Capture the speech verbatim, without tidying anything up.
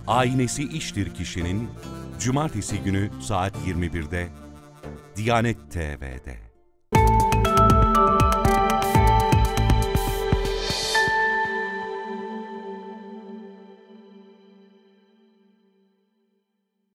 Aynesi iştir kişinin, Cumartesi günü saat yirmi birde Diyanet T V'de.